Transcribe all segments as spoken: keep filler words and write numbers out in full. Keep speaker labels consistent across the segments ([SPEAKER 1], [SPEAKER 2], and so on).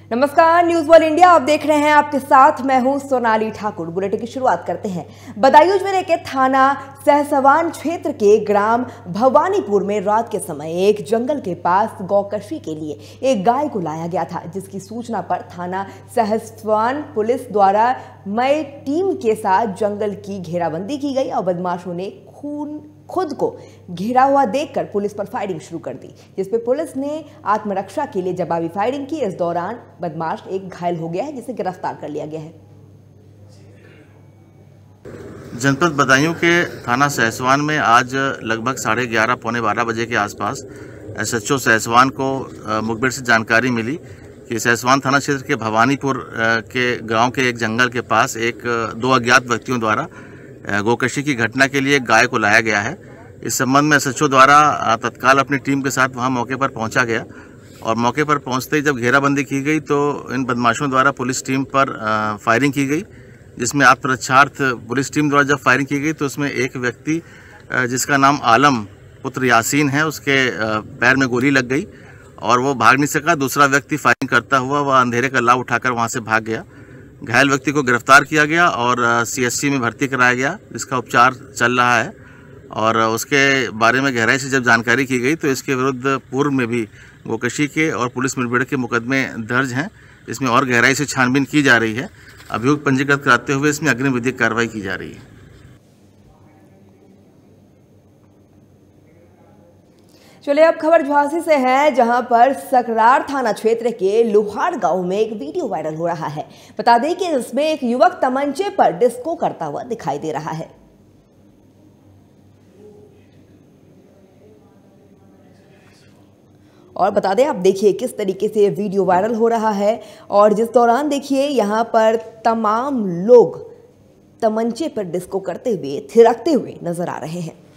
[SPEAKER 1] नमस्कार, news world India आप देख रहे हैं। आपके साथ मैं हूं सोनाली ठाकुर। बुलेटिन की शुरुआत करते हैं। बदायूं जिले के थाना सहसवान क्षेत्र के ग्राम भवानीपुर में रात के समय एक जंगल के पास गौकशी के लिए एक गाय को लाया गया था, जिसकी सूचना पर थाना सहसवान पुलिस द्वारा मई टीम के साथ जंगल की घेराबंदी की गई और बदमाशों ने खून खुद को घिरा हुआ देखकर पुलिस पर फायरिंग शुरू कर दी, जिसपे पुलिस ने आत्मरक्षा के लिए जवाबी फायरिंग की। इस दौरान बदमाश एक घायल हो गया है, जिसे गिरफ्तार कर लिया गया है।
[SPEAKER 2] जनपद बदायूं के थाना सहसवान में आज लगभग साढ़े ग्यारह पौने बारह बजे के आसपास एसएचओ सहसवान को मुखबिर से जानकारी मिली कि सहसवान थाना क्षेत्र के भवानीपुर के गांव के एक जंगल के पास एक दो अज्ञात व्यक्तियों द्वारा गोकशी की घटना के लिए गाय को लाया गया है। इस संबंध में एसएचओ द्वारा तत्काल अपनी टीम के साथ वहां मौके पर पहुंचा गया और मौके पर पहुंचते ही जब घेराबंदी की गई तो इन बदमाशों द्वारा पुलिस टीम पर फायरिंग की गई, जिसमें आत्मरक्षार्थ पुलिस टीम द्वारा जब फायरिंग की गई तो उसमें एक व्यक्ति जिसका नाम आलम पुत्र यासीन है, उसके पैर में गोली लग गई और वो भाग नहीं सका। दूसरा व्यक्ति फायरिंग करता हुआ वह अंधेरे का लाभ उठाकर वहाँ से भाग गया। घायल व्यक्ति को गिरफ्तार किया गया और सीएससी में भर्ती कराया गया, जिसका उपचार चल रहा है। और उसके बारे में गहराई से जब जानकारी की गई तो इसके विरुद्ध पूर्व में भी गोकशी के और पुलिस मुठभेड़ के मुकदमे दर्ज हैं। इसमें और गहराई से छानबीन की जा रही है। अभियोग पंजीकृत कराते हुए इसमें अग्रिम विधिक कार्रवाई की जा रही है।
[SPEAKER 1] चलिए अब खबर झांसी से है, जहां पर सकरार थाना क्षेत्र के लोहार गांव में एक वीडियो वायरल हो रहा है। बता दें कि इसमें एक युवक तमंचे पर डिस्को करता हुआ दिखाई दे रहा है। और बता दें, आप देखिए किस तरीके से ये वीडियो वायरल हो रहा है और जिस दौरान देखिए यहां पर तमाम लोग तमंचे पर डिस्को करते हुए थिरकते हुए नजर आ रहे हैं।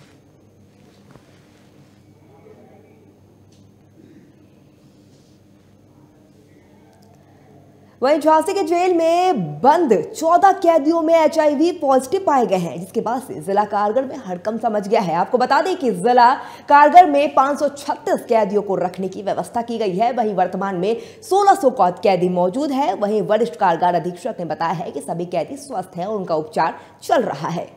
[SPEAKER 1] वहीं झांसी के जेल में बंद चौदह कैदियों में एचआईवी पॉजिटिव पाए गए हैं, जिसके बाद से जिला कारागार में हड़कंप मच गया है। आपको बता दें कि जिला कारागार में पाँच सौ छत्तीस कैदियों को रखने की व्यवस्था की गई है। वहीं वर्तमान में सोलह सौ कैदी मौजूद है। वहीं वरिष्ठ कारागार अधीक्षक ने बताया है कि सभी कैदी स्वस्थ हैं और उनका उपचार चल रहा है।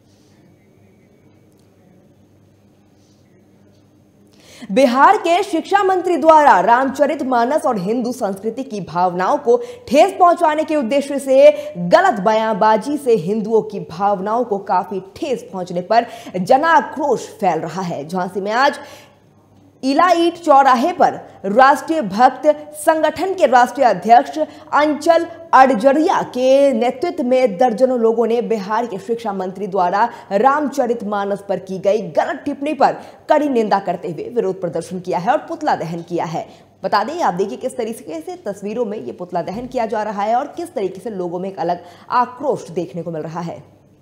[SPEAKER 1] बिहार के शिक्षा मंत्री द्वारा रामचरितमानस और हिंदू संस्कृति की भावनाओं को ठेस पहुंचाने के उद्देश्य से गलत बयानबाजी से हिंदुओं की भावनाओं को काफी ठेस पहुंचने पर जनाक्रोश फैल रहा है। झांसी में आज इलाईट चौराहे पर राष्ट्रीय भक्त संगठन के राष्ट्रीय अध्यक्ष अंचल अडजरिया के नेतृत्व में दर्जनों लोगों ने बिहार के शिक्षा मंत्री द्वारा रामचरितमानस पर की गई गलत टिप्पणी पर कड़ी निंदा करते हुए विरोध प्रदर्शन किया है और पुतला दहन किया है। बता दें, आप देखिए किस तरीके से तस्वीरों में ये पुतला दहन किया जा रहा है और किस तरीके से लोगों में एक अलग आक्रोश देखने को मिल रहा है।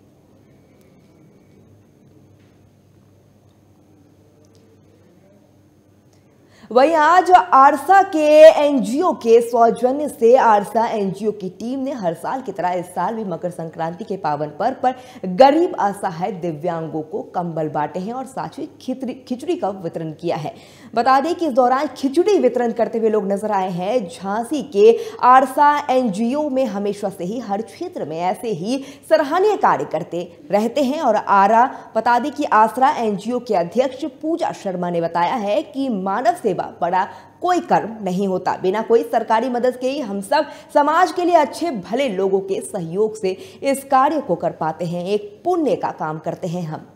[SPEAKER 1] वहीं आज आरसा के एनजीओ के सौजन्य से आरसा एनजीओ की टीम ने हर साल की तरह इस साल भी मकर संक्रांति के पावन पर्व पर गरीब असहाय दिव्यांगों को कंबल बांटे हैं और साथ ही खिचड़ी खिचड़ी का वितरण किया है। बता दें कि इस दौरान खिचड़ी वितरण करते हुए लोग नजर आए हैं। झांसी के आरसा एनजीओ में हमेशा से ही हर क्षेत्र में ऐसे ही सराहनीय कार्य करते रहते हैं और आरा बता दें कि आसरा एनजीओ के अध्यक्ष पूजा शर्मा ने बताया है कि मानव सेवा बड़ा कोई कर्म नहीं होता। बिना कोई सरकारी मदद के ही हम सब समाज के लिए अच्छे भले लोगों के सहयोग से इस कार्य को कर पाते हैं। एक पुण्य का काम करते हैं हम।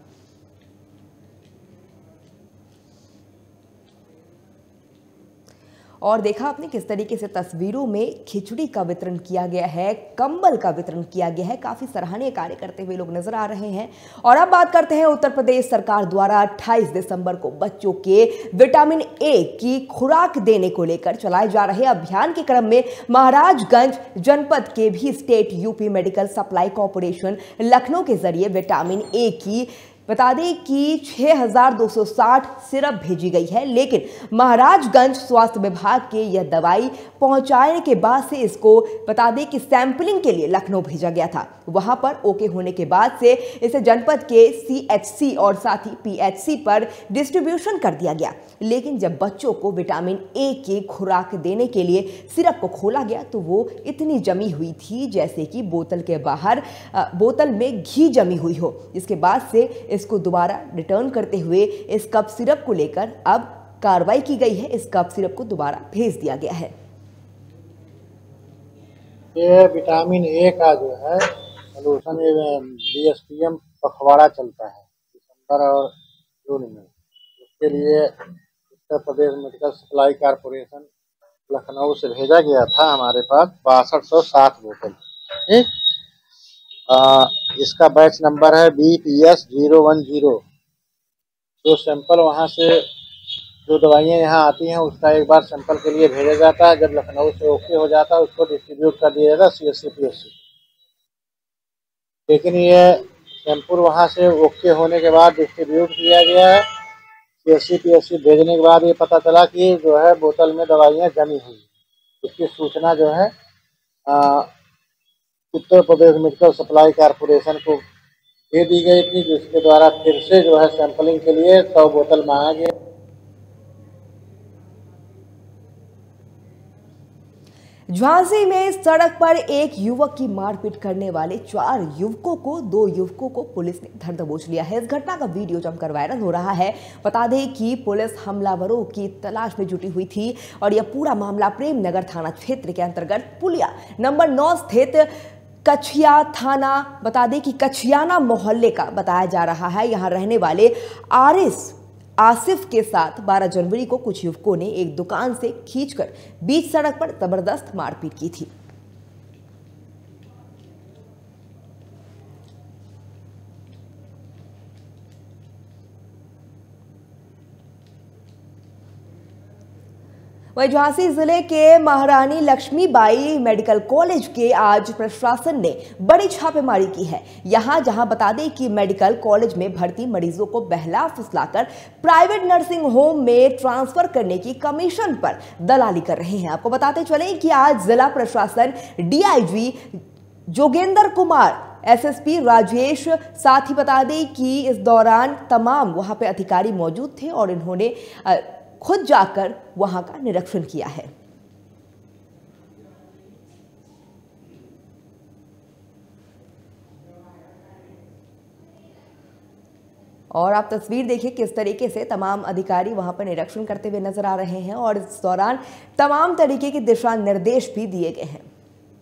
[SPEAKER 1] और देखा आपने किस तरीके से तस्वीरों में खिचड़ी का वितरण किया गया है, कंबल का वितरण किया गया है। काफी सराहनीय कार्य करते हुए लोग नजर आ रहे हैं। और अब बात करते हैं उत्तर प्रदेश सरकार द्वारा अट्ठाईस दिसंबर को बच्चों के विटामिन ए की खुराक देने को लेकर चलाए जा रहे अभियान के क्रम में महाराजगंज जनपद के भी state UP medical supply corporation Lucknow के जरिए विटामिन ए की बता दें कि छह हज़ार दो सौ साठ सिरप भेजी गई है, लेकिन महाराजगंज स्वास्थ्य विभाग के यह दवाई पहुंचाने के बाद से इसको बता दें कि सैंपलिंग के लिए लखनऊ भेजा गया था। वहां पर ओके होने के बाद से इसे जनपद के सीएचसी और साथ ही पीएचसी पर डिस्ट्रीब्यूशन कर दिया गया। लेकिन जब बच्चों को विटामिन ए की खुराक देने के लिए सिरप को खोला गया तो वो इतनी जमी हुई थी जैसे कि बोतल के बाहर बोतल में घी जमी हुई हो। इसके बाद से इसको दोबारा रिटर्न करते हुए इस कप सिरप को लेकर अब कार्रवाई की गई है। इस कप सिरप को दोबारा भेज दिया गया है।
[SPEAKER 3] ये विटामिन ए का जो है सोल्यूशन बीएसपीएम पखवाड़ा चलता है दिसंबर और जून में। उसके लिए Uttar Pradesh medical supply corporation Lucknow से भेजा गया था हमारे पास बासठ सौ सात बोतल। ठीक, इसका बैच नंबर है B P S zero one zero. जो सैंपल वहाँ से जो दवाइयाँ यहाँ आती हैं उसका एक बार सैंपल के लिए भेजा जाता है। जब लखनऊ से ओके हो जाता है उसको डिस्ट्रीब्यूट कर दिया जाता है C S C P S C. लेकिन ये सैंपल वहाँ से ओके होने के बाद डिस्ट्रीब्यूट किया गया है C S C P S C. भेजने के बाद ये पता चला कि जो है बोतल में दवाइयाँ जमी हुई। इसकी सूचना जो है आ, Uttar Pradesh medical supply corporation को दे दी गई थी, जिसके द्वारा फिर से जो है सैंपलिंग के लिए सौ बोतल मांगा गया।
[SPEAKER 1] झांसी में सड़क पर एक युवक की मारपीट करने वाले चार युवकों को दो युवकों को पुलिस ने धर दबोच लिया है। इस घटना का वीडियो जमकर वायरल हो रहा है। बता दें कि पुलिस हमलावरों की तलाश में जुटी हुई थी और यह पूरा मामला प्रेम नगर थाना क्षेत्र के अंतर्गत पुलिया नंबर नौ स्थित कछिया थाना बता दें कि कछियाना मोहल्ले का बताया जा रहा है। यहाँ रहने वाले आरिस आसिफ के साथ बारह जनवरी को कुछ युवकों ने एक दुकान से खींचकर बीच सड़क पर जबरदस्त मारपीट की थी। वहीं झांसी जिले के महारानी लक्ष्मीबाई मेडिकल कॉलेज के आज प्रशासन ने बड़ी छापेमारी की है। यहां जहां बता दें कि मेडिकल कॉलेज में भर्ती मरीजों को बहला फुसलाकर प्राइवेट नर्सिंग होम में ट्रांसफर करने की कमीशन पर दलाली कर रहे हैं। आपको बताते चले कि आज जिला प्रशासन डीआईजी जोगेंद्र कुमार, एसएसपी राजेश साथ ही बता दें कि इस दौरान तमाम वहां पे अधिकारी मौजूद थे और इन्होंने खुद जाकर वहां का निरीक्षण किया है। और आप तस्वीर देखिए किस तरीके से तमाम अधिकारी वहां पर निरीक्षण करते हुए नजर आ रहे हैं और इस दौरान तमाम तरीके के दिशा निर्देश भी दिए गए हैं।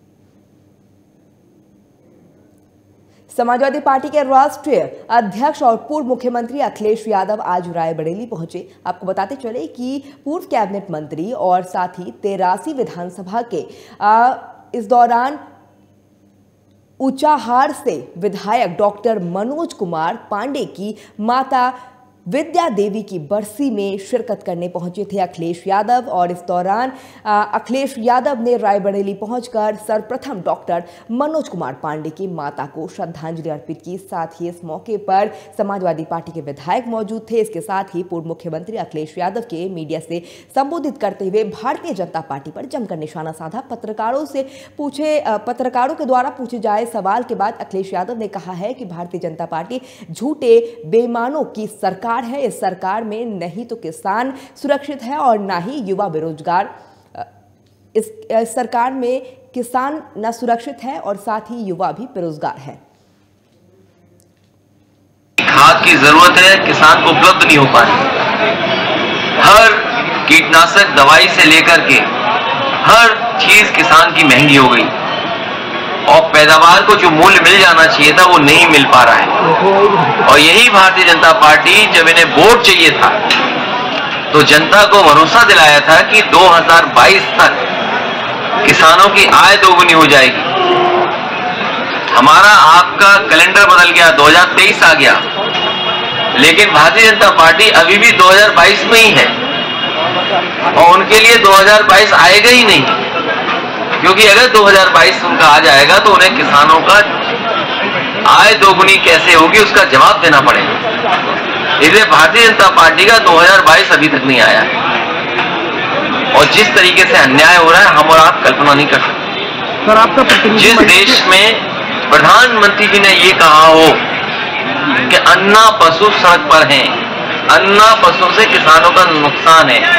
[SPEAKER 1] समाजवादी पार्टी के राष्ट्रीय अध्यक्ष और पूर्व मुख्यमंत्री अखिलेश यादव आज रायबरेली पहुंचे। आपको बताते चले कि पूर्व कैबिनेट मंत्री और साथ ही तेरासी विधानसभा के आ, इस दौरान ऊंचाहार से विधायक डॉक्टर मनोज कुमार पांडे की माता विद्या देवी की बरसी में शिरकत करने पहुंचे थे अखिलेश यादव। और इस दौरान अखिलेश यादव ने रायबरेली पहुंचकर सर्वप्रथम डॉक्टर मनोज कुमार पांडे की माता को श्रद्धांजलि अर्पित की। साथ ही इस मौके पर समाजवादी पार्टी के विधायक मौजूद थे। इसके साथ ही पूर्व मुख्यमंत्री अखिलेश यादव के मीडिया से संबोधित करते हुए भारतीय जनता पार्टी पर जमकर निशाना साधा। पत्रकारों से पूछे पत्रकारों के द्वारा पूछे जाए सवाल के बाद अखिलेश यादव ने कहा है कि भारतीय जनता पार्टी झूठे बेईमानों की सरकार है। इस सरकार में नहीं तो किसान सुरक्षित है और ना ही युवा बेरोजगार। इस, इस सरकार में किसान न सुरक्षित है और साथ ही युवा भी बेरोजगार है।
[SPEAKER 4] खाद की जरूरत है, किसान को उपलब्ध नहीं हो पा रही। हर कीटनाशक दवाई से लेकर के हर चीज किसान की महंगी हो गई और पैदावार को जो मूल्य मिल जाना चाहिए था वो नहीं मिल पा रहा है। और यही भारतीय जनता पार्टी जब इन्हें वोट चाहिए था तो जनता को भरोसा दिलाया था कि दो हज़ार बाईस तक किसानों की आय दोगुनी हो जाएगी। हमारा आपका कैलेंडर बदल गया, दो हज़ार तेईस आ गया, लेकिन भारतीय जनता पार्टी अभी भी दो हज़ार बाईस में ही है और उनके लिए दो हज़ार बाईस आएगा ही नहीं, क्योंकि अगर दो हज़ार बाईस उनका आ जाएगा तो उन्हें किसानों का आय दोगुनी कैसे होगी उसका जवाब देना पड़ेगा। इसलिए भारतीय जनता पार्टी का दो हज़ार बाईस अभी तक नहीं आया और जिस तरीके से अन्याय हो रहा है हम और आप कल्पना नहीं कर सकते।
[SPEAKER 5] सर आपका
[SPEAKER 4] जिस देश में प्रधानमंत्री जी ने ये कहा हो कि अन्ना पशु सड़क पर हैं, अन्ना पशु से किसानों का नुकसान है,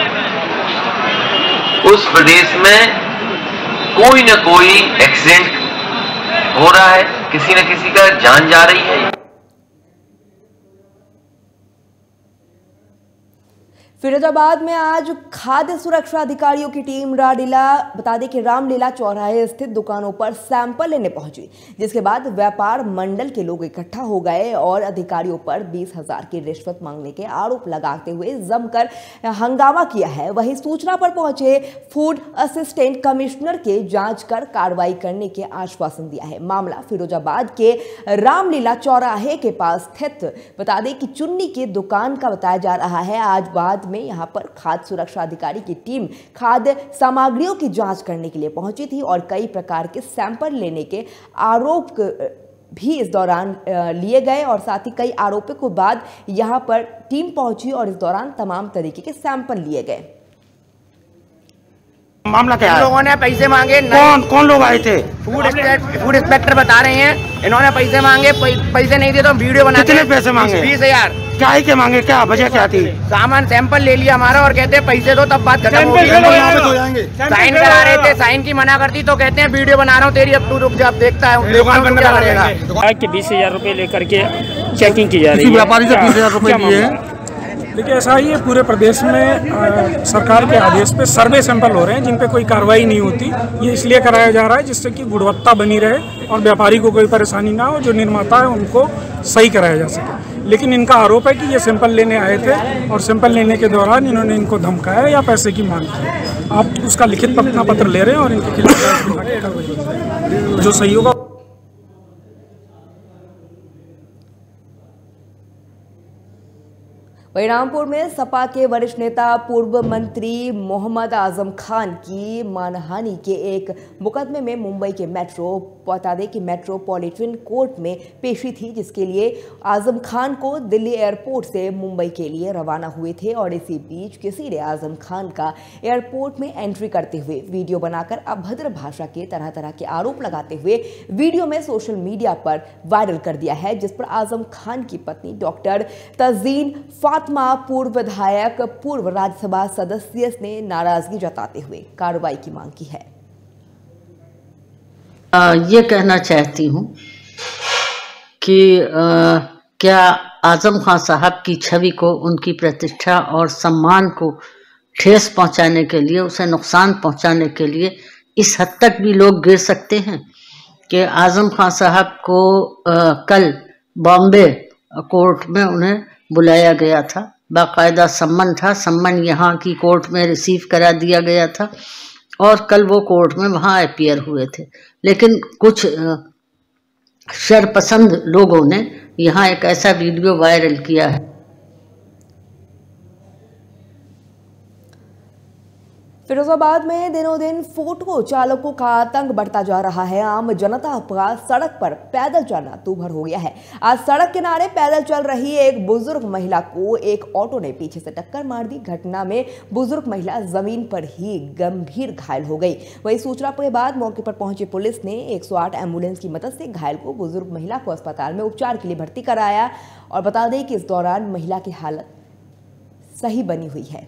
[SPEAKER 4] उस प्रदेश में कोई न कोई एक्सीडेंट हो रहा है, किसी न किसी का जान जा रही है।
[SPEAKER 1] फिरोजाबाद में आज खाद्य सुरक्षा अधिकारियों की टीम रामलीला बता दें कि रामलीला चौराहे स्थित दुकानों पर सैंपल लेने पहुंची, जिसके बाद व्यापार मंडल के लोग इकट्ठा हो गए और अधिकारियों पर बीस हजार की रिश्वत मांगने के आरोप लगाते हुए जमकर हंगामा किया है। वहीं सूचना पर पहुंचे फूड असिस्टेंट कमिश्नर के जांच कर कार्रवाई करने के आश्वासन दिया है। मामला फिरोजाबाद के रामलीला चौराहे के पास स्थित बता दें कि चुन्नी की दुकान का बताया जा रहा है। आज बाद में यहां पर खाद्य सुरक्षा अधिकारी की टीम खाद्य सामग्रियों की जांच करने के लिए पहुंची थी और कई प्रकार के सैंपल लेने के आरोप भी इस दौरान लिए गए और साथ ही कई आरोपों के बाद यहां पर टीम पहुंची और इस दौरान तमाम तरीके के सैंपल लिए गए।
[SPEAKER 5] मामला क्या है? लोगों ने पैसे मांगे। कौन कौन लोग आए थे? फूड फूड इंस्पेक्टर बता रहे हैं इन्होंने पैसे मांगे, पैसे नहीं दिए तो हम वीडियो बनाते। कितने पैसे मांगे? बीस हजार। क्या ही के मांगे? क्या वजह क्या थी? सामान सैंपल ले लिया हमारा और कहते हैं पैसे दो तब बात खत्म होगी। साइन करा रहे थे, साइन की मना करती तो कहते हैं वीडियो बना रहा हूँ तेरी, अब तू रुक जा, अब देखता है दुकान बंद करेगा।
[SPEAKER 6] के बीस हजार रूपए लेकर के चेकिंग की जा रही है।
[SPEAKER 5] व्यापारी से बीस हजार रूपए लिए।
[SPEAKER 6] देखिए ऐसा ही है, पूरे प्रदेश में आ, सरकार के आदेश पे सर्वे सैंपल हो रहे हैं जिन पे कोई कार्रवाई नहीं होती। ये इसलिए कराया जा रहा है जिससे कि गुणवत्ता बनी रहे और व्यापारी को कोई परेशानी ना हो, जो निर्माता है उनको सही कराया जा सके। लेकिन इनका आरोप है कि ये सैंपल लेने आए थे और सैंपल लेने के दौरान इन्होंने इनको धमकाया या पैसे की मांग की। आप उसका लिखित अपना पत्र ले रहे हैं और इनके खिलाफ जो सही होगा।
[SPEAKER 1] वहीं रामपुर में सपा के वरिष्ठ नेता पूर्व मंत्री मोहम्मद आजम खान की मानहानि के एक मुकदमे में मुंबई के मेट्रो बता दें कि मेट्रोपॉलिटन कोर्ट में पेशी थी, जिसके लिए आजम खान को दिल्ली एयरपोर्ट से मुंबई के लिए रवाना हुए थे और इसी बीच किसी ने आजम खान का एयरपोर्ट में एंट्री करते हुए वीडियो बनाकर अभद्र भाषा के तरह तरह के आरोप लगाते हुए वीडियो में सोशल मीडिया पर वायरल कर दिया है, जिस पर आजम खान की पत्नी डॉक्टर तजीन फातिमा, पूर्व विधायक, पूर्व राज्यसभा सदस्य ने नाराजगी जताते हुए कार्रवाई की मांग की है।
[SPEAKER 7] आ, ये कहना चाहती हूँ कि आ, क्या आजम खान साहब की छवि को, उनकी प्रतिष्ठा और सम्मान को ठेस पहुंचाने के लिए, उसे नुकसान पहुंचाने के लिए इस हद तक भी लोग गिर सकते हैं कि आजम खान साहब को आ, कल बॉम्बे कोर्ट में उन्हें बुलाया गया था, बाकायदा सम्मन था, सम्मन यहाँ की कोर्ट में रिसीव करा दिया गया था और कल वो कोर्ट में वहाँ अपीयर हुए थे। लेकिन कुछ शरपसंद लोगों ने यहाँ एक ऐसा वीडियो वायरल किया है।
[SPEAKER 1] फिरोजाबाद में दिनों दिन फोटो चालकों का आतंक बढ़ता जा रहा है। आम जनता का सड़क पर पैदल चलना दूभर हो गया है। आज सड़क किनारे पैदल चल रही एक बुजुर्ग महिला को एक ऑटो ने पीछे से टक्कर मार दी। घटना में बुजुर्ग महिला जमीन पर ही गंभीर घायल हो गई। वही सूचना के बाद मौके पर पहुंची पुलिस ने एक सौ आठ एम्बुलेंस की मदद से घायल को बुजुर्ग महिला को अस्पताल में उपचार के लिए भर्ती कराया और बता दें कि इस दौरान महिला की हालत सही बनी हुई है।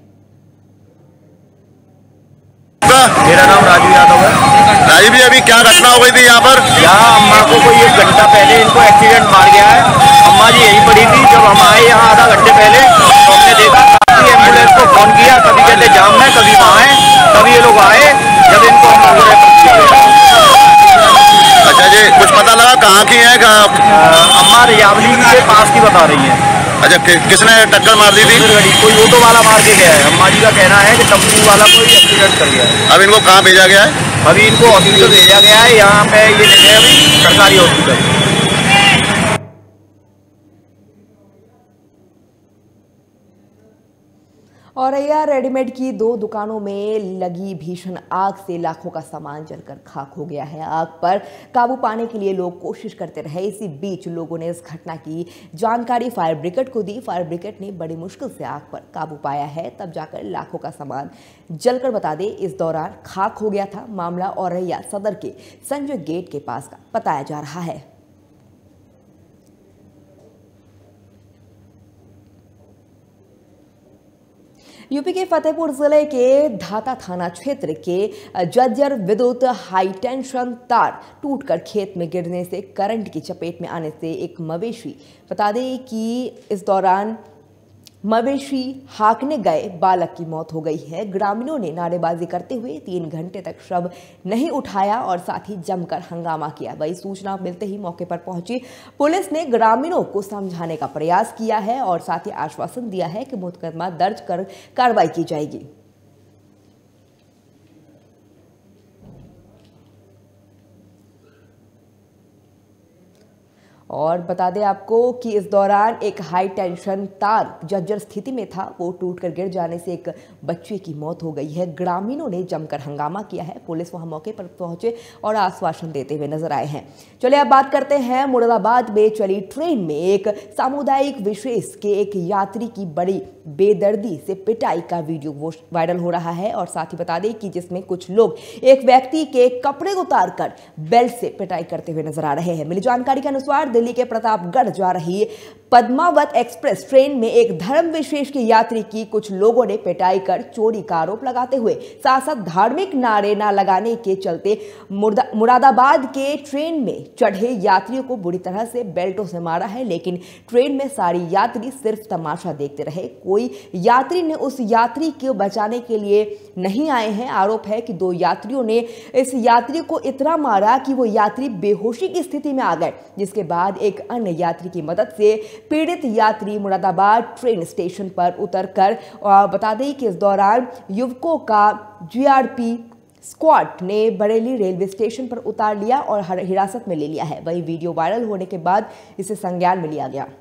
[SPEAKER 8] मेरा नाम राजू यादव है। राजू भी अभी क्या घटना हो गई थी यहाँ पर? यहाँ अम्मा को कोई एक घंटा पहले इनको एक्सीडेंट मार गया है। अम्मा जी यहीं पड़ी थी। जब हम आए यहाँ आधा घंटे पहले तो हमने देखा, काफी एम्बुलेंस को फोन किया, कभी कहते जाम है, कभी वहाँ है, तभी ये लोग आए जब इनको हम अच्छा जी, कुछ पता लगा कहाँ की है? अम्मा रियावली के पास की बता रही है। अच्छा, कि, किसने टक्कर मार दी थी? कोई ऑटो वाला मार के गया है। अम्मा जी का कहना है कि टेम्पू वाला कोई एक्सीडेंट कर गया है। अब इनको कहाँ भेजा गया है? अभी इनको हॉस्पिटल भेजा गया है। यहाँ पे ये ले गए अभी सरकारी हॉस्पिटल।
[SPEAKER 1] औरैया रेडीमेड की दो दुकानों में लगी भीषण आग से लाखों का सामान जलकर खाक हो गया है। आग पर काबू पाने के लिए लोग कोशिश करते रहे। इसी बीच लोगों ने इस घटना की जानकारी फायर ब्रिगेड को दी। फायर ब्रिगेड ने बड़ी मुश्किल से आग पर काबू पाया है, तब जाकर लाखों का सामान जलकर बता दें इस दौरान खाक हो गया था। मामला औरैया सदर के संजय गेट के पास का बताया जा रहा है। यूपी के फतेहपुर जिले के धाता थाना क्षेत्र के जज्जर विद्युत हाई टेंशन तार टूटकर खेत में गिरने से करंट की चपेट में आने से एक मवेशी, बता दें कि इस दौरान मवेशी हाँकने गए बालक की मौत हो गई है। ग्रामीणों ने नारेबाजी करते हुए तीन घंटे तक शव नहीं उठाया और साथ ही जमकर हंगामा किया। वही सूचना मिलते ही मौके पर पहुंची पुलिस ने ग्रामीणों को समझाने का प्रयास किया है और साथ ही आश्वासन दिया है कि मुकदमा दर्ज कर कार्रवाई की जाएगी। और बता दें आपको कि इस दौरान एक हाई टेंशन तार जर्जर स्थिति में था, वो टूटकर गिर जाने से एक बच्चे की मौत हो गई है। ग्रामीणों ने जमकर हंगामा किया है। पुलिस वहां मौके पर पहुंचे और आश्वासन देते हुए नजर आए हैं। चलिए अब बात करते हैं मुरादाबाद में चली ट्रेन में एक सामुदायिक विशेष के एक यात्री की बड़ी बेदर्दी से पिटाई का वीडियो वायरल हो रहा है और साथ ही बता दें कि जिसमें कुछ लोग एक व्यक्ति के कपड़े उतार कर बेल्ट से पिटाई करते हुए नजर आ रहे हैं। मिली जानकारी के अनुसार दिल्ली के प्रतापगढ़ जा रही पद्मावत एक्सप्रेस ट्रेन में एक धर्म विशेष के यात्री की कुछ लोगों ने पिटाई कर चोरी का आरोप लगाते हुए साथ साथ धार्मिक नारे न लगाने के चलते मुरादाबाद के ट्रेन में चढ़े यात्रियों को बुरी तरह से बेल्टों से मारा है। लेकिन ट्रेन में सारी यात्री सिर्फ तमाशा देखते रहे। कोई यात्री ने उस यात्री को बचाने के लिए नहीं आए हैं। आरोप है कि दो यात्रियों ने इस यात्री को इतना मारा कि वो यात्री बेहोशी की स्थिति में आ गए, जिसके बाद एक अन्य यात्री की मदद से पीड़ित यात्री मुरादाबाद ट्रेन स्टेशन पर उतरकर बता दें कि इस दौरान युवकों का जीआरपी स्क्वाड ने बरेली रेलवे स्टेशन पर उतार लिया और हिरासत में ले लिया है। वही वीडियो वायरल होने के बाद इसे संज्ञान में लिया गया।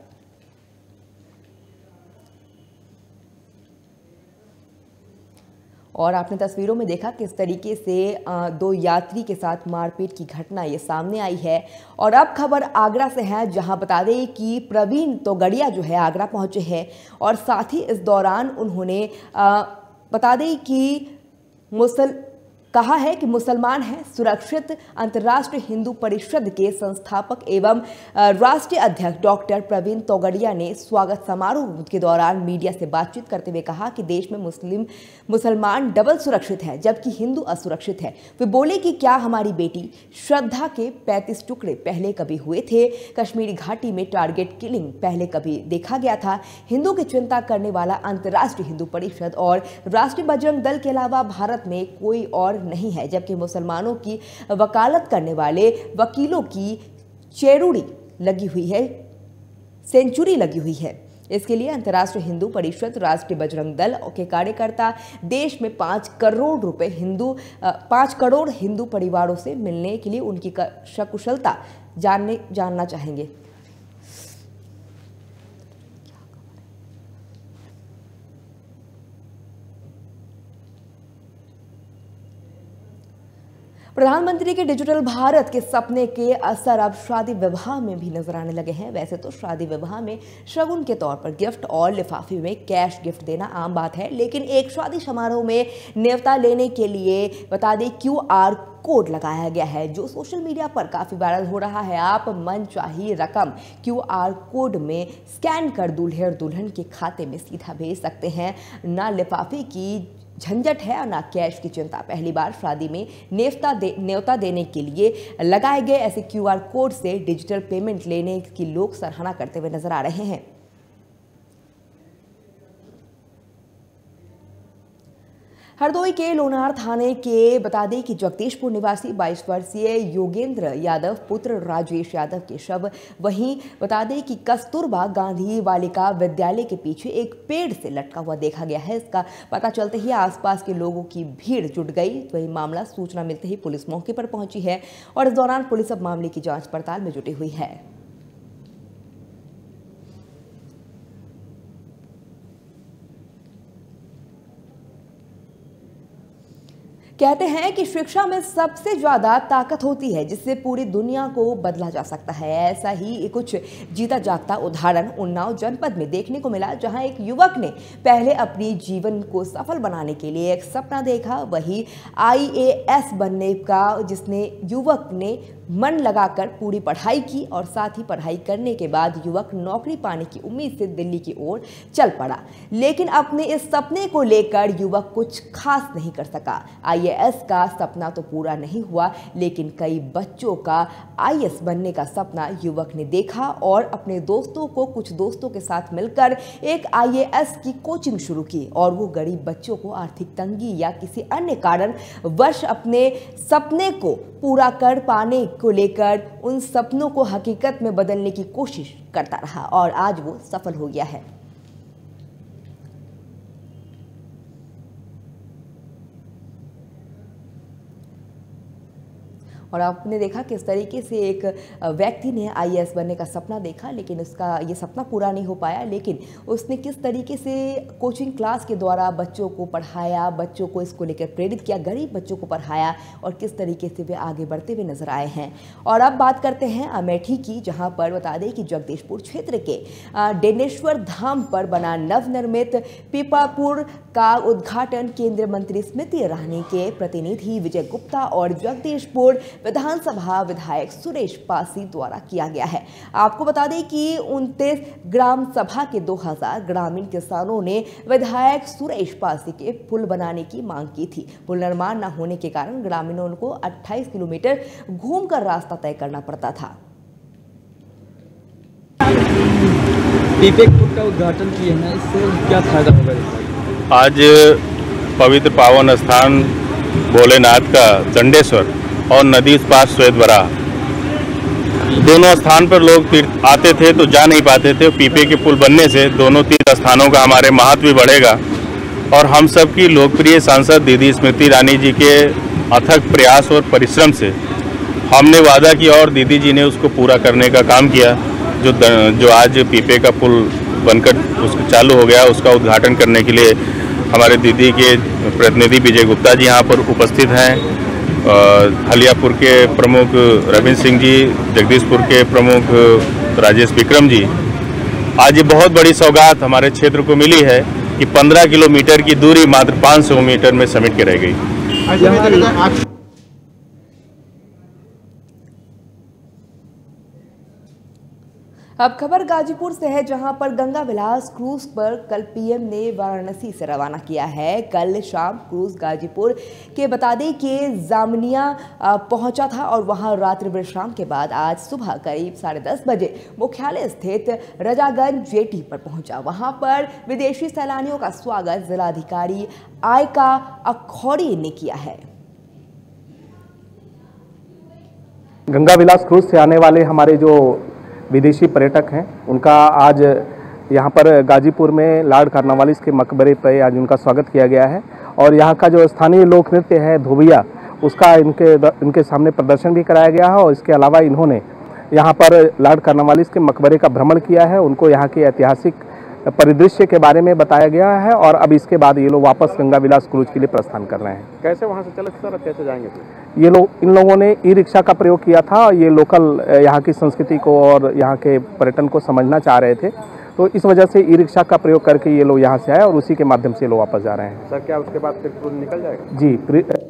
[SPEAKER 1] और आपने तस्वीरों में देखा किस तरीके से दो यात्री के साथ मारपीट की घटना ये सामने आई है। और अब खबर आगरा से है, जहां बता दें कि प्रवीण तोगड़िया जो है आगरा पहुंचे हैं और साथ ही इस दौरान उन्होंने बता दें कि मुसल कहा है कि मुसलमान हैं। सुरक्षित अंतर्राष्ट्रीय हिंदू परिषद के संस्थापक एवं राष्ट्रीय अध्यक्ष डॉक्टर प्रवीण तोगड़िया ने स्वागत समारोह के दौरान मीडिया से बातचीत करते हुए कहा कि देश में मुस्लिम मुसलमान डबल सुरक्षित है जबकि हिंदू असुरक्षित है। वे बोले कि क्या हमारी बेटी श्रद्धा के पैंतीस टुकड़े पहले कभी हुए थे? कश्मीरी घाटी में टारगेट किलिंग पहले कभी देखा गया था? हिंदू की चिंता करने वाला अंतर्राष्ट्रीय हिंदू परिषद और राष्ट्रीय बजरंग दल के अलावा भारत में कोई और नहीं है, जबकि मुसलमानों की वकालत करने वाले वकीलों की चेरुड़ी लगी हुई है सेंचुरी लगी हुई है। इसके लिए अंतर्राष्ट्रीय हिंदू परिषद, राष्ट्रीय बजरंग दल के कार्यकर्ता देश में पाँच करोड़ रुपए हिंदू पाँच करोड़ हिंदू परिवारों से मिलने के लिए उनकी सकुशलता जानने जानना चाहेंगे। प्रधानमंत्री के डिजिटल भारत के सपने के असर अब शादी विवाह में भी नजर आने लगे हैं। वैसे तो शादी विवाह में शगुन के तौर पर गिफ्ट और लिफाफे में कैश गिफ्ट देना आम बात है, लेकिन एक शादी समारोह में न्योता लेने के लिए बता दें क्यू आर कोड लगाया गया है, जो सोशल मीडिया पर काफी वायरल हो रहा है। आप मनचाही रकम क्यू आर कोड में स्कैन कर दूल्हे और दुल्हन के खाते में सीधा भेज सकते हैं। ना लिफाफे की झंझट है और ना कैश की चिंता। पहली बार शादी में न्योता दे न्योता देने के लिए लगाए गए ऐसे क्यू आर कोड से डिजिटल पेमेंट लेने की लोग सराहना करते हुए नजर आ रहे हैं। हरदोई के लोनार थाने के बता दें कि जगदीशपुर निवासी बाईस वर्षीय योगेंद्र यादव पुत्र राजेश यादव के शव वहीं बता दें कि कस्तूरबा गांधी बालिका विद्यालय के पीछे एक पेड़ से लटका हुआ देखा गया है। इसका पता चलते ही आसपास के लोगों की भीड़ जुट गई। वही मामला सूचना मिलते ही पुलिस मौके पर पहुंची है और इस दौरान पुलिस अब मामले की जांच पड़ताल में जुटी हुई है। कहते हैं कि शिक्षा में सबसे ज्यादा ताकत होती है जिससे पूरी दुनिया को बदला जा सकता है। ऐसा ही कुछ जीता जागता उदाहरण उन्नाव जनपद में देखने को मिला, जहां एक युवक ने पहले अपनी जीवन को सफल बनाने के लिए एक सपना देखा, वही आई ए एस बनने का, जिसने युवक ने मन लगाकर पूरी पढ़ाई की और साथ ही पढ़ाई करने के बाद युवक नौकरी पाने की उम्मीद से दिल्ली की ओर चल पड़ा। लेकिन अपने इस सपने को लेकर युवक कुछ खास नहीं कर सका। आई ए एस का सपना तो पूरा नहीं हुआ, लेकिन कई बच्चों का आई ए एस बनने का सपना युवक ने देखा और अपने दोस्तों को कुछ दोस्तों के साथ मिलकर एक आई ए एस की कोचिंग शुरू की और वो गरीब बच्चों को आर्थिक तंगी या किसी अन्य कारण वश अपने सपने को पूरा कर पाने को लेकर उन सपनों को हकीकत में बदलने की कोशिश करता रहा और आज वो सफल हो गया है। और आपने देखा किस तरीके से एक व्यक्ति ने आई ए एस बनने का सपना देखा, लेकिन उसका ये सपना पूरा नहीं हो पाया, लेकिन उसने किस तरीके से कोचिंग क्लास के द्वारा बच्चों को पढ़ाया, बच्चों को इसको लेकर प्रेरित किया, गरीब बच्चों को पढ़ाया और किस तरीके से वे आगे बढ़ते हुए नजर आए हैं। और अब बात करते हैं अमेठी की, जहां पर बता दें कि जगदीशपुर क्षेत्र के डेनेश्वर धाम पर बना नवनिर्मित पीपापुर का उद्घाटन केंद्रीय मंत्री स्मृति ईरानी के प्रतिनिधि विजय गुप्ता और जगदीशपुर विधानसभा विधायक सुरेश पासी द्वारा किया गया है। आपको बता दें कि उनतीस ग्राम सभा के दो हज़ार ग्रामीण किसानों ने विधायक सुरेश पासी के पुल बनाने की मांग की थी। पुल निर्माण न होने के कारण ग्रामीणों को अट्ठाईस किलोमीटर घूमकर रास्ता तय करना पड़ता था।
[SPEAKER 9] पीपे पुल का उद्घाटन किया है, इससे क्या फायदा होगा?
[SPEAKER 10] आज पवित्र पावन स्थान भोलेनाथ का दंडेश्वर और नदी उस पास श्वेतवरा, दोनों स्थान पर लोग तीर्थ आते थे तो जा नहीं पाते थे। पीपे के पुल बनने से दोनों तीर्थ स्थानों का हमारे महत्व भी बढ़ेगा और हम सब की लोकप्रिय सांसद दीदी स्मृति ईरानी जी के अथक प्रयास और परिश्रम से हमने वादा किया और दीदी जी ने उसको पूरा करने का काम किया। जो जो आज पीपे का पुल बनकर उसका चालू हो गया, उसका उद्घाटन करने के लिए हमारे दीदी के प्रतिनिधि विजय गुप्ता जी यहाँ पर उपस्थित हैं। हलियापुर के प्रमुख रविंद्र सिंह जी, जगदीशपुर के प्रमुख राजेश विक्रम जी। आज ये बहुत बड़ी सौगात हमारे क्षेत्र को मिली है कि पंद्रह किलोमीटर की दूरी मात्र पाँच सौ मीटर में समेट के रह गई।
[SPEAKER 1] अब खबर गाजीपुर से है, जहां पर गंगा विलास क्रूज पर कल पी एम ने वाराणसी से रवाना किया है। कल शाम क्रूज गाजीपुर के बता दें कि जामनिया पहुंचा था और वहां रात्रि विश्राम के बाद आज सुबह करीब साढ़े दस बजे मुख्यालय स्थित रजागंज जेटी पर पहुंचा। वहां पर विदेशी सैलानियों का स्वागत जिलाधिकारी आयका अखौड़ी ने किया है।
[SPEAKER 11] गंगा विलास क्रूज से आने वाले हमारे जो विदेशी पर्यटक हैं, उनका आज यहाँ पर गाजीपुर में लॉर्ड कॉर्नवालिस के मकबरे पर आज उनका स्वागत किया गया है और यहाँ का जो स्थानीय लोक नृत्य है धोबिया, उसका इनके इनके सामने प्रदर्शन भी कराया गया है और इसके अलावा इन्होंने यहाँ पर लॉर्ड कॉर्नवालिस के मकबरे का भ्रमण किया है, उनको यहाँ के ऐतिहासिक परिदृश्य के बारे में बताया गया है और अब इसके बाद ये लोग वापस गंगा विलास क्रूज के लिए प्रस्थान कर रहे हैं।
[SPEAKER 9] कैसे वहाँ से चले सर, कैसे जाएंगे?
[SPEAKER 11] ये लोग इन लोगों ने ई रिक्शा का प्रयोग किया था। ये लोकल यहाँ की संस्कृति को और यहाँ के पर्यटन को समझना चाह रहे थे, तो इस वजह से ई रिक्शा का प्रयोग करके ये लोग यहाँ से आए और उसी के माध्यम से लोग वापस जा रहे हैं।
[SPEAKER 9] सर क्या उसके बाद फिर क्रूज निकल जाएगा?
[SPEAKER 11] जी।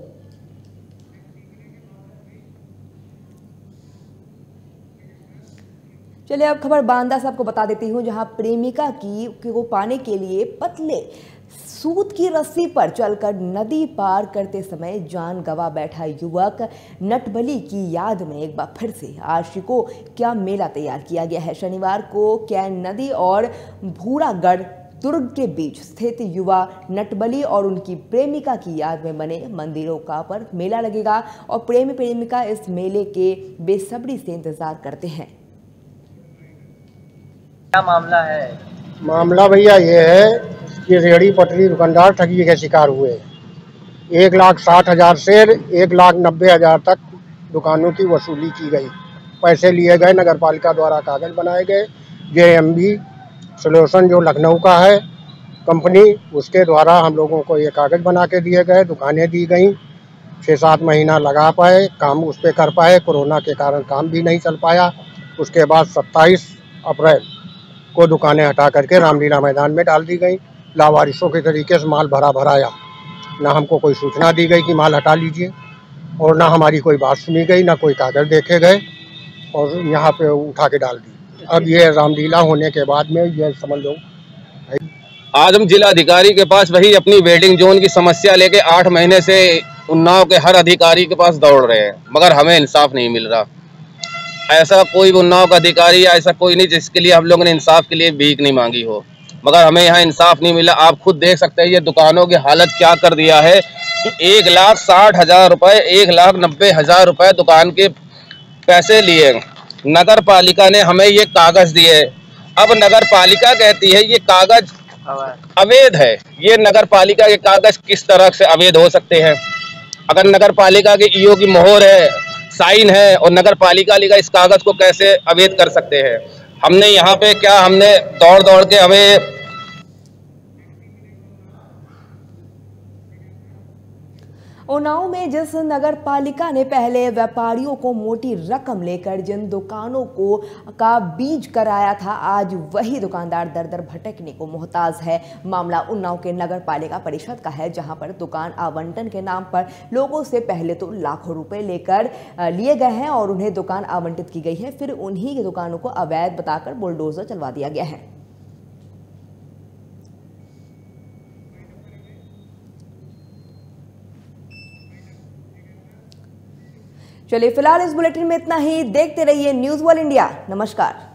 [SPEAKER 1] चलिए अब खबर बांदा से आपको बता देती हूँ, जहां प्रेमिका की को पाने के लिए पतले सूत की रस्सी पर चलकर नदी पार करते समय जान गंवा बैठा युवक नटबली की याद में एक बार फिर से आशिकों क्या मेला तैयार किया गया है। शनिवार को कैन नदी और भूरागढ़ दुर्ग के बीच स्थित युवा नटबली और उनकी प्रेमिका की याद में बने मंदिरों का पर मेला लगेगा और प्रेमी प्रेमिका इस मेले के बेसब्री से इंतजार करते हैं।
[SPEAKER 12] क्या मामला है?
[SPEAKER 3] मामला भैया ये है कि रेहड़ी पटरी दुकानदार ठगी के शिकार हुए। एक लाख साठ हजार से एक लाख नब्बे हजार तक दुकानों की वसूली की गई। पैसे लिए गए, नगर पालिका द्वारा कागज बनाए गए। जे एम बी सोल्यूशन जो लखनऊ का है कंपनी, उसके द्वारा हम लोगों को ये कागज बना के दिए गए, दुकानें दी गई
[SPEAKER 12] छः सात महीना लगा पाए, काम उस पर कर पाए। कोरोना के कारण काम भी नहीं चल पाया। उसके बाद सत्ताईस अप्रैल को दुकानें हटा करके रामलीला मैदान में डाल दी गई। लावारिसों के तरीके से माल भरा भराया, ना हमको कोई सूचना दी गई कि माल हटा लीजिए, और ना हमारी कोई बात सुनी गई, ना कोई कागज देखे गए, और यहाँ पे उठा के डाल दी। अब ये रामलीला होने के बाद में ये समझ लो,
[SPEAKER 13] आज हम जिला अधिकारी के पास वही अपनी वेटिंग जोन की समस्या लेके आठ महीने से उन्नाव के हर अधिकारी के पास दौड़ रहे हैं, मगर हमें इंसाफ नहीं मिल रहा। ऐसा कोई उन्नाव का अधिकारी या ऐसा कोई नहीं जिसके लिए हम लोगों ने इंसाफ के लिए भीख नहीं मांगी हो, मगर हमें यहाँ इंसाफ नहीं मिला। आप खुद देख सकते हैं ये दुकानों की हालत क्या कर दिया है। एक लाख साठ हजार रुपए, एक लाख नब्बे हजार रुपए दुकान के पैसे लिए। नगर पालिका ने हमें ये कागज दिए। अब नगर पालिका कहती है ये कागज अवैध है। ये नगर पालिका के कागज किस तरह से अवैध हो सकते हैं? अगर नगर पालिका के ईओ की मोहर है, साइन है, और नगर पालिका लिखा, इस कागज को कैसे अवैध कर सकते हैं? हमने यहाँ पे क्या हमने दौड़ दौड़ के हमें
[SPEAKER 1] उन्नाव में जिस नगर पालिका ने पहले व्यापारियों को मोटी रकम लेकर जिन दुकानों को का बीज कराया था, आज वही दुकानदार दर दर भटकने को मोहताज है। मामला उन्नाव के नगर पालिका परिषद का है, जहां पर दुकान आवंटन के नाम पर लोगों से पहले तो लाखों रुपए लेकर लिए गए हैं और उन्हें दुकान आवंटित की गई है, फिर उन्हीं की दुकानों को अवैध बताकर बुलडोजर चलवा दिया गया है। चलिए फिलहाल इस बुलेटिन में इतना ही। देखते रहिए न्यूज़ वर्ल्ड इंडिया। नमस्कार।